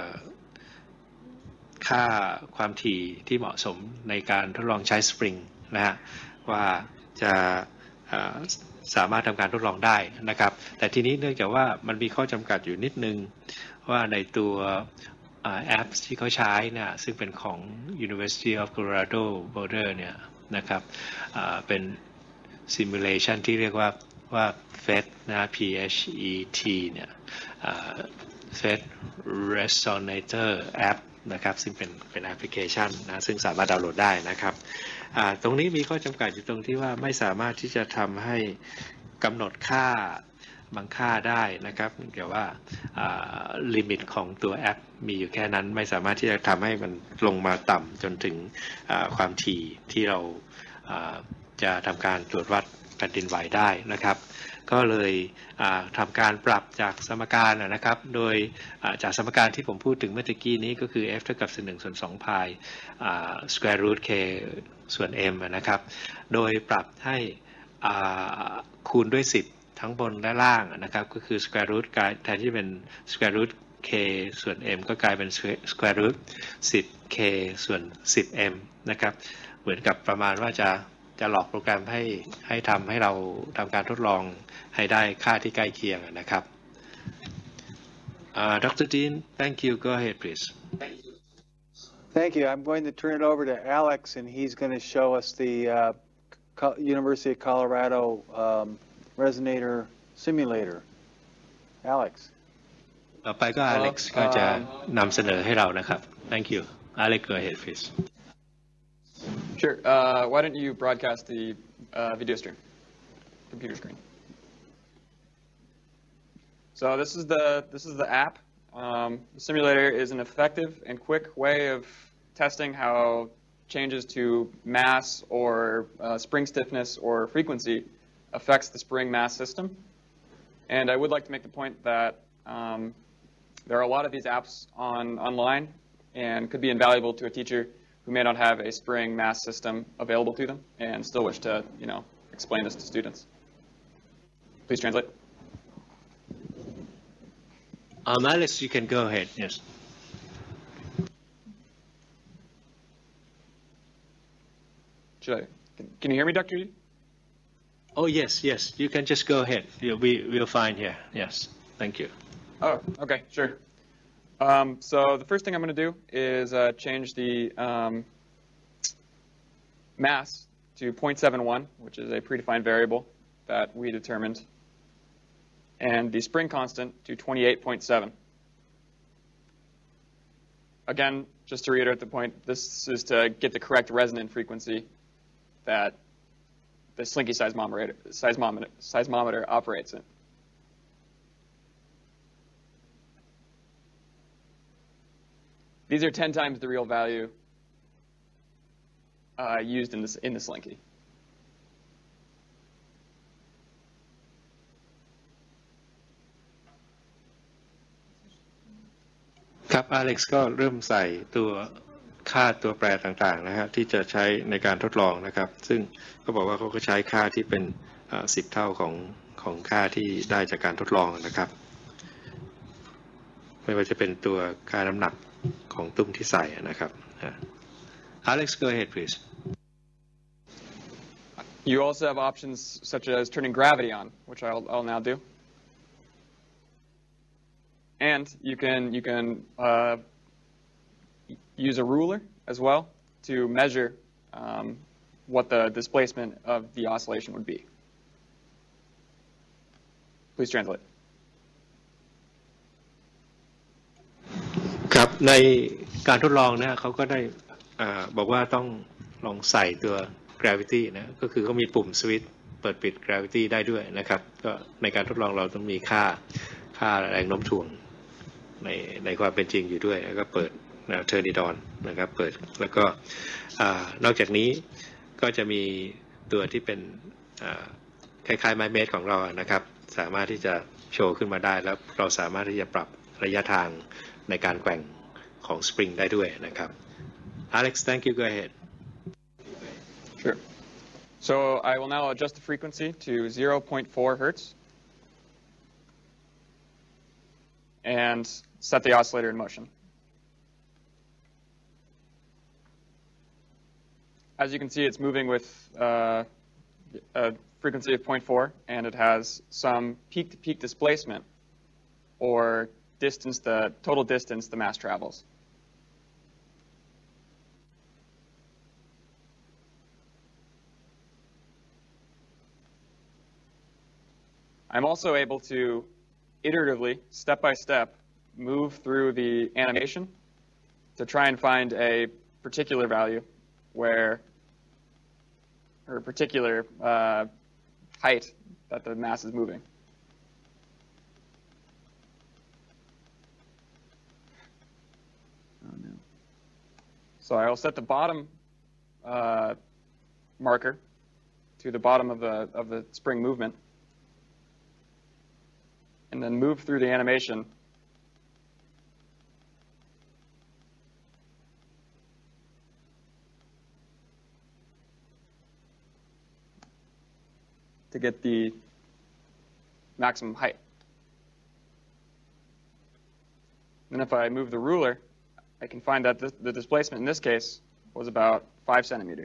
ค่าความถี่ที่เหมาะสมในการทดลองใช้ Spring นะฮะว่าจะสามารถทำการทดลองได้นะครับแต่ทีนี้เนื่องจากว่ามันมีข้อจำกัดอยู่นิดนึงว่าในตัวแอปที่เขาใช้เนี่ยซึ่งเป็นของ University of Colorado Boulder เนี่ยนะครับเป็น simulation ที่เรียกว่าว่า เฟ อี ที นะ P H E T เนี่ย เฟ อี ที Resonator App นะครับซึ่งเป็นเป็นแอปพลิเคชันนะซึ่งสามารถดาวน์โหลดได้นะครับตรงนี้มีข้อจำกัดอยู่ตรงที่ว่าไม่สามารถที่จะทำให้กำหนดค่าบางค่าได้นะครับเนื่องจากว่าลิมิตของตัวแอปมีอยู่แค่นั้นไม่สามารถที่จะทำให้มันลงมาต่ำจนถึงความถี่ที่เราจะทำการตรวจวัดแผ่นดินไหวได้นะครับก็เลยทำการปรับจากสมการนะครับโดยจากสมการที่ผมพูดถึงเมื่อกี้นี้ก็คือ f เท่ากับหนึ่งส่วนสองพาย square root k ส่วน m นะครับโดยปรับให้คูณด้วยสิบทั้งบนและล่างนะครับก็คือ square root กลายแทนที่เป็น square root k ส่วน m ก็กลายเป็น square root สิบ k ส่วน สิบ m นะครับเหมือนกับประมาณว่าจะจะหลอกโปรแกรมให้ให้ทำให้เราทำการทดลองให้ได้ค่าที่ใกล้เคียงนะครับ uh, Doctor Dean thank you go ahead please Thank you. I'm going to turn it over to Alex and he's going to show us the uh, University of Colorado um, resonator simulator. Alex ต่อไปก็ Alex ก็จะนำเสนอให้เรานะครับ Thank you Alex go ahead please Sure. Uh, why don't you broadcast the uh, video stream, computer screen? So this is the this is the app. Um, the simulator is an effective and quick way of testing how changes to mass or uh, spring stiffness or frequency affects the spring mass system. And I would like to make the point that um, there are a lot of these apps on online and could be invaluable to a teacher who may not have a spring mass system available to them and still wish to, you know, explain this to students. Please translate. Um, Alex, you can go ahead. Yes. Should I? Can, can you hear me, Doctor Reed? Oh yes, yes. You can just go ahead. You'll be we'll find here. Yes. Thank you. Oh, okay, sure. Um, so the first thing I'm going to do is uh, change the um, mass to zero point seven one, which is a predefined variable that we determined, and the spring constant to twenty-eight point seven. Again, just to reiterate the point, this is to get the correct resonant frequency that the slinky seismometer, seismometer, seismometer operates in. These are ten times the real value uh, used in, this, in the slinky. ครับอเล็กซ์ก็เริ่มใส่ตัวค่าตัวแปรต่างๆนะฮะที่จะใช้ในการทดลองนะครับซึ่งก็บอกว่าเขาก็ใช้ค่าที่เป็นสิบเท่าของของค่าที่ได้จากการทดลองนะครับไม่ว่าจะเป็นตัวค่าน้ำหนักของตุ้มที่ใส่นะครับ Alex, go ahead, please. You also have options such as turning gravity on, which I'll, I'll now do. And you can, you can uh, use a ruler as well to measure um, what the displacement of the oscillation would be. Please translate. ครับในการทดลองเนี่ยเขาก็ได้บอกว่าต้องลองใส่ตัว gravity นะก็คือเขามีปุ่มสวิตช์เปิดปิด gravity ได้ด้วยนะครับก็ในการทดลองเราต้องมีค่าค่าแรงโน้มถ่วงในในความเป็นจริงอยู่ด้วยแล้วก็เปิดเทอร์นิดอนนะครับเปิดแล้วก็นอกจากนี้ก็จะมีตัวที่เป็นคล้ายๆไม้เมตรของเรานะครับสามารถที่จะโชว์ขึ้นมาได้แล้วเราสามารถที่จะปรับระยะทางในการแกว่งของสปริงได้ด้วยนะครับ Alex, thank you. Go ahead. Sure. So I will now adjust the frequency to zero point four hertz and set the oscillator in motion. As you can see, it's moving with uh, a frequency of zero point four, and it has some peak-to-peak displacement, or distance, the total distance the mass travels. I'm also able to iteratively, step by step, move through the animation to try and find a particular value where, or a particular uh, height that the mass is moving. Oh, no. So I'll set the bottom uh, marker to the bottom of the, of the spring movement, and then move through the animation to get the maximum height. Then if I move the ruler, I can find that the, the displacement in this case was about five centimeters.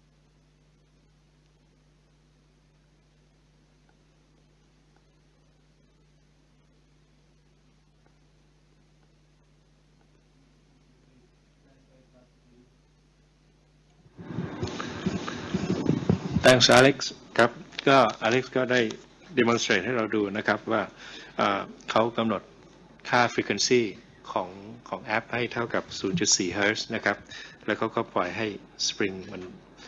Thanks, Alex. ครับก็ Alex ก็ได้ demonstrate ให้เราดูนะครับว่าเขากำหนดค่า frequency ของของแอปให้เท่ากับ ศูนย์จุดสี่ เฮิร์ตซ์นะครับแล้วเขาก็ปล่อยให้ spring มัน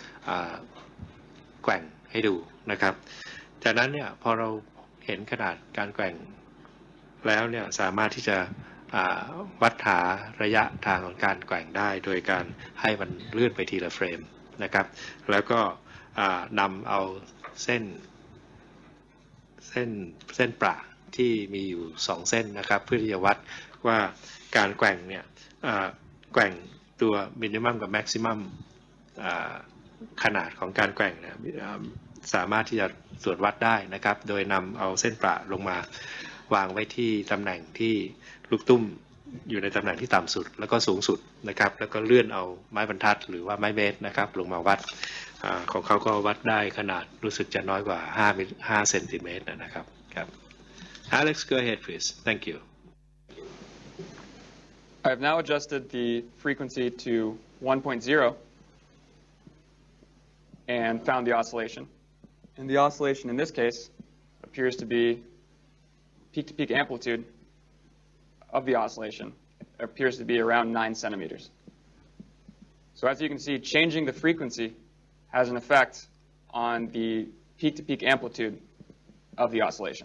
แกว่งให้ดูนะครับจากนั้นเนี่ยพอเราเห็นขนาดการแกว่งแล้วเนี่ยสามารถที่จะวัดหาระยะทางของการแกว่งได้โดยการให้มันเลื่อนไปทีละเฟรมนะครับแล้วก็นำเอาเส้นเส้นเส้นประที่มีอยู่สองเส้นนะครับเพื่อที่จะวัดว่าการแกว่งเนี่ยแกว่งตัวมินิมัมกับแม็กซิมัมขนาดของการแกว่งนะสามารถที่จะตรวจวัดได้นะครับโดยนำเอาเส้นประลงมาวางไว้ที่ตำแหน่งที่ลูกตุ้มอยู่ในตำแหน่งที่ต่ำสุดแล้วก็สูงสุดนะครับแล้วก็เลื่อนเอาไม้บรรทัดหรือว่าไม้เมตรนะครับลงมาวัดของเขาก็วัดได้ขนาดรู้สึกจะน้อยกว่าห้าเซนติเมตรนะครับครับ Alex, go ahead, please. Thank you. I've now adjusted the frequency to one point zero and found the oscillation. And the oscillation in this case appears to be peak-to-peak amplitude of the oscillation appears to be around nine centimeters. So as you can see, changing the frequency has an effect on the peak-to-peak amplitude of the oscillation.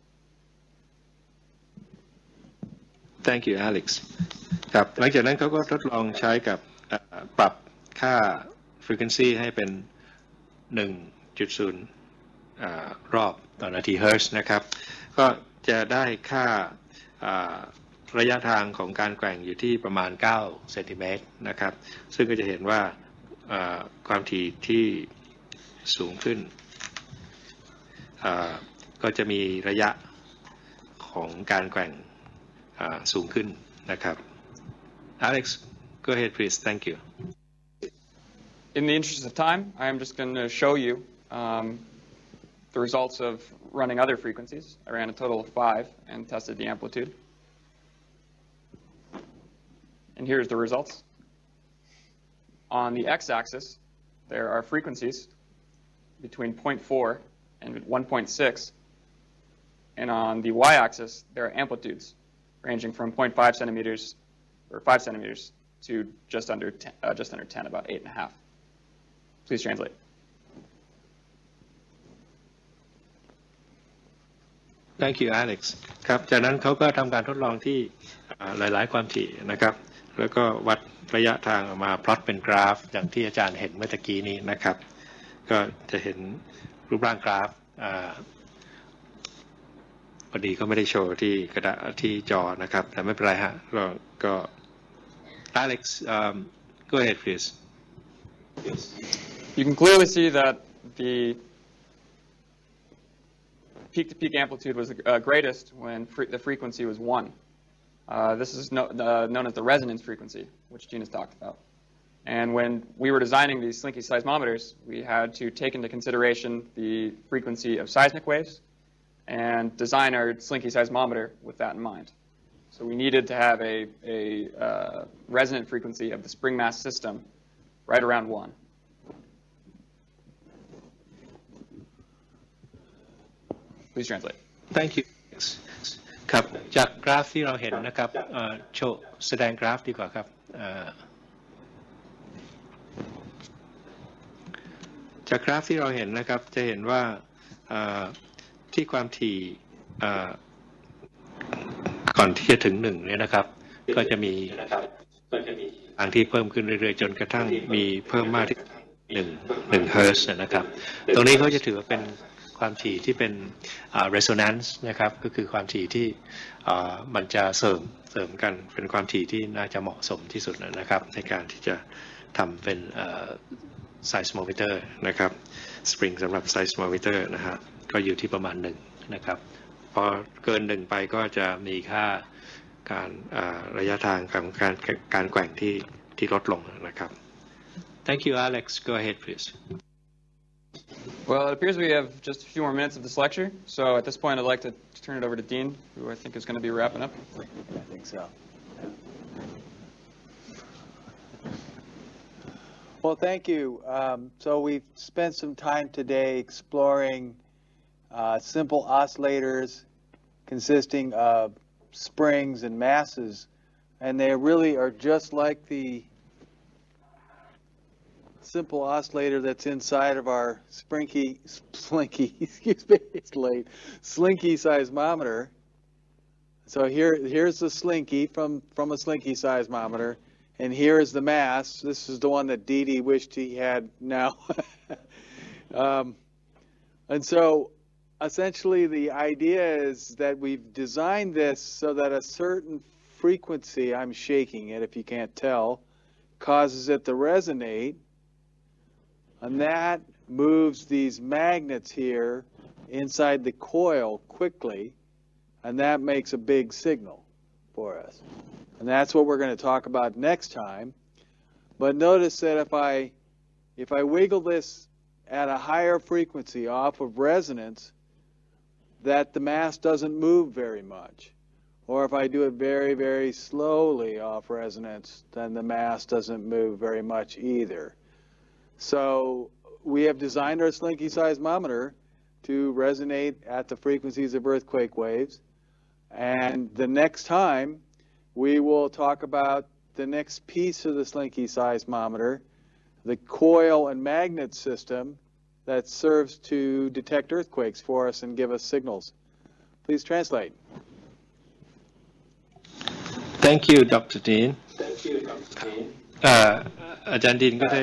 Thank you Alex ครับหลังจากนั้นเขาก็ทดลองใช้กับปรับค่า frequency ให้เป็น หนึ่งจุดศูนย์ รอบต่อนาทีเฮิร์ตซ์นะครับก็จะได้ค่าระยะทางของการแกว่งอยู่ที่ประมาณเก้าเซนติเมตรนะครับซึ่งก็จะเห็นว่าความถี่ที่สูงขึ้นก็จะมีระยะของการแกว่งสูงขึ้นนะครับ Alex go ahead please thank you In the interest of time I am just going to show you um, the results of running other frequencies. I ran a total of five and tested the amplitude. And here's the results. On the x-axis, there are frequencies between zero point four and one point six. And on the y-axis, there are amplitudes ranging from zero point five centimeters or five centimeters to just under ten, uh, just under ten, about eight and a half. Please translate. Thank you Alex ครับจากนั้นเขาก็ทำการทดลองที่หลายๆความถี่นะครับแล้วก็วัดระยะทางออกมาพลอตเป็นกราฟอย่างที่อาจารย์เห็นเมื่อตะกี้นี้นะครับก็จะเห็นรูปร่างกราฟพอดีก็ไม่ได้โชว์ที่กระดาษที่จอนะครับแต่ไม่เป็นไรฮะเราก็ Alex um, go ahead please You can clearly see that the peak-to-peak amplitude was uh, greatest when fre the frequency was one. Uh, this is no, uh, known as the resonance frequency, which Gene has talked about. And when we were designing these Slinky seismometers, we had to take into consideration the frequency of seismic waves and design our Slinky seismometer with that in mind. So we needed to have a, a uh, resonant frequency of the spring mass system right around one. Please translate. Thank you ครับจากกราฟที่เราเห็นนะครับโชว์แสดงกราฟดีกว่าครับจากกราฟที่เราเห็นนะครับจะเห็นว่าที่ความถี่ก่อนที่จะถึงหนึ่งเนี่ยนะครับก็จะมีทางที่เพิ่มขึ้นเรื่อยๆจนกระทั่งมีเพิ่มมากที่หนึ่งหนึ่งเฮิร์ตซ์นะครับตรงนี้เขาจะถือว่าเป็นความถี่ที่เป็น resonance นะครับก็คือความถี่ที่มันจะเสริมเสริมกันเป็นความถี่ที่น่าจะเหมาะสมที่สุดนะครับในการที่จะทำเป็น seismometer นะครับ spring สำหรับ seismometer นะฮะก็อยู่ที่ประมาณหนึ่งนะครับพอเกินหนึ่งไปก็จะมีค่าการระยะทางกับการการแกว่งที่ที่ลดลงนะครับ Thank you Alex go ahead please Well, it appears we have just a few more minutes of this lecture, so at this point I'd like to turn it over to Dean, who I think is going to be wrapping up. I think so. Well, thank you. Um, so we've spent some time today exploring uh, simple oscillators consisting of springs and masses, and they really are just like the simple oscillator that's inside of our sprinky, slinky, excuse me, it's late, slinky seismometer. So here, here's the slinky from, from a slinky seismometer, and here is the mass. This is the one that Dee Dee wished he had now. um, and so essentially the idea is that we've designed this so that a certain frequency, I'm shaking it if you can't tell, causes it to resonate. And that moves these magnets here inside the coil quickly, and that makes a big signal for us. And that's what we're going to talk about next time. But notice that if I, if I wiggle this at a higher frequency off of resonance, that the mass doesn't move very much. Or if I do it very, very slowly off resonance, then the mass doesn't move very much either. So we have designed our slinky seismometer to resonate at the frequencies of earthquake waves. And the next time, we will talk about the next piece of the slinky seismometer, the coil and magnet system that serves to detect earthquakes for us and give us signals. Please translate. Thank you, Doctor Dean. Thank you, Doctor Dean. อาจารย์ดินก็ได้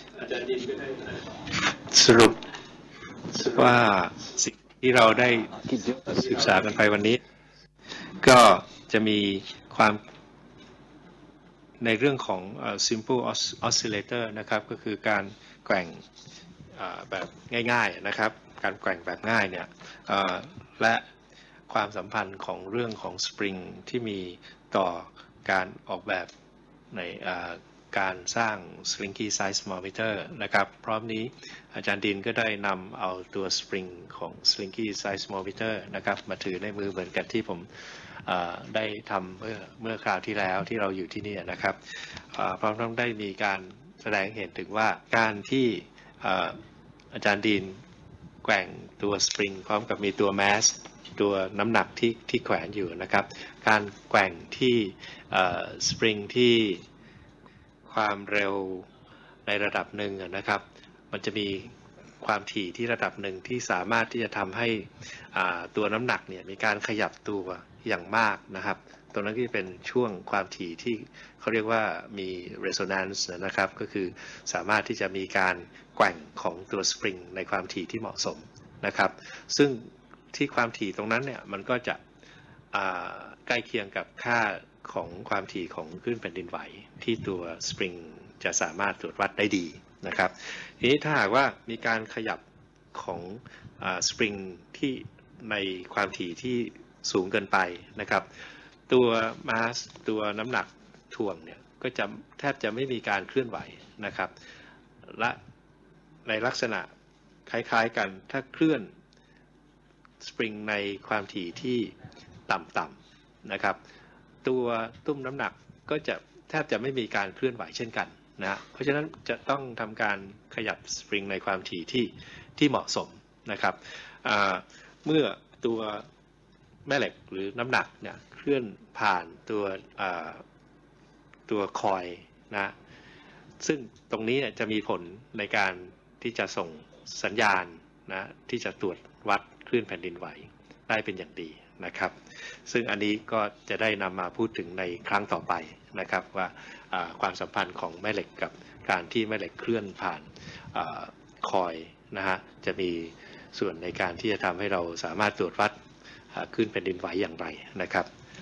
สรุปว่าสิ่งที่เราได้ศึกษากันไปวันนี้ก็จะมีความในเรื่องของ simple oscillator นะครับก็คือการแกว่งแบบง่ายๆนะครับการแกว่งแบบง่ายเนี่ยและความสัมพันธ์ของเรื่องของสปริงที่มีต่อการออกแบบในการสร้าง Slinky Seismometer นะครับพร้อมนี้อาจารย์ดินก็ได้นำเอาตัวสปริงของ Slinky Seismometer นะครับมาถือในมือเหมือนกันที่ผมได้ทำเมื่อเมื่อคราวที่แล้วที่เราอยู่ที่นี่นะครับพร้อมทั้งได้มีการแสดงเห็นถึงว่าการที่อาจารย์ดินแกว่งตัวสปริงพร้อมกับมีตัวแมสตัวน้ำหนักที่ที่แขวนอยู่นะครับการแกว่งที่สปริงที่ความเร็วในระดับหนึ่งนะครับมันจะมีความถี่ที่ระดับหนึ่งที่สามารถที่จะทำให้ตัวน้ำหนักเนี่ยมีการขยับตัวอย่างมากนะครับตรงนั้นก็จะเป็นช่วงความถี่ที่เขาเรียกว่ามี resonance นะครับก็คือสามารถที่จะมีการแกว่งของตัวสปริงในความถี่ที่เหมาะสมนะครับซึ่งที่ความถี่ตรงนั้นเนี่ยมันก็จะใกล้เคียงกับค่าของความถี่ของคลื่นแผ่นดินไหวที่ตัวสปริงจะสามารถตรวจวัดได้ดีนะครับทีนี้ถ้าหากว่ามีการขยับของสปริงที่ในความถี่ที่สูงเกินไปนะครับตัวมาสตัวน้ำหนักถ่วงเนี่ยก็จะแทบจะไม่มีการเคลื่อนไหวนะครับและในลักษณะคล้ายๆกันถ้าเคลื่อนสปริงในความถี่ที่ต่ำๆนะครับตัวตุ้มน้ำหนักก็จะแทบจะไม่มีการเคลื่อนไหวเช่นกันนะเพราะฉะนั้นจะต้องทำการขยับสปริงในความถี่ที่ที่เหมาะสมนะครับเมื่อตัวแม่เหล็กหรือน้ำหนักเนี่ยเคลื่อนผ่านตัวตัวคอยนะซึ่งตรงนี้จะมีผลในการที่จะส่งสัญญาณนะที่จะตรวจวัดคลื่นแผ่นดินไหวได้เป็นอย่างดีนะครับซึ่งอันนี้ก็จะได้นำมาพูดถึงในครั้งต่อไปนะครับว่าความสัมพันธ์ของแม่เหล็กกับการที่แม่เหล็กเคลื่อนผ่านคอยนะฮะจะมีส่วนในการที่จะทำให้เราสามารถตรวจวัดคลื่นแผ่นดินไหวอย่างไรนะครับ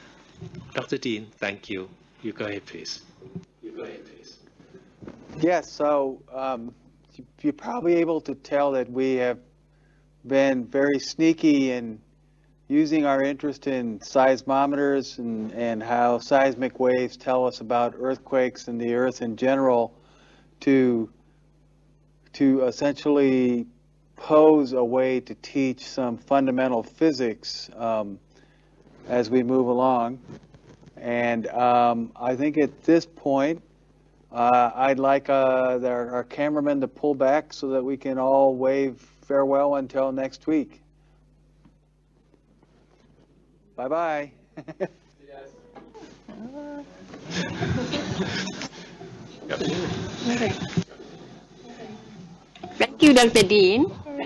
Doctor Dean thank you you go ahead please you go ahead please yes so um, you're probably able to tell that we have been very sneaky in using our interest in seismometers and, and how seismic waves tell us about earthquakes and the earth in general to to essentially pose a way to teach some fundamental physics um, as we move along. And um, I think at this point, uh, I'd like uh, our, our cameraman to pull back so that we can all wave farewell until next week. Bye-bye. Thank you, Doctor Dean.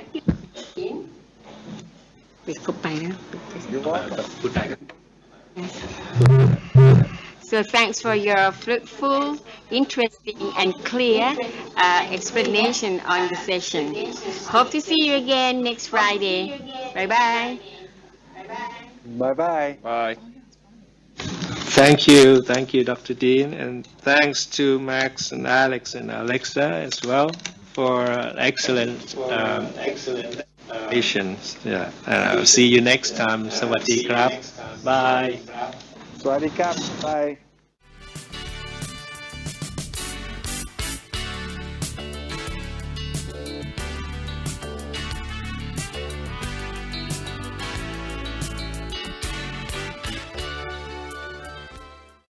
So thanks for your fruitful, interesting, and clear uh, explanation on the session. Hope to see you again next Friday. Bye-bye. Bye-bye. Bye. Thank you, thank you, Doctor Dean, and thanks to Max and Alex and Alexa as well for uh, excellent, um, excellent patience. Yeah, and I'll see you next time. Sawadee krap. Bye. Sawadee krap. Bye.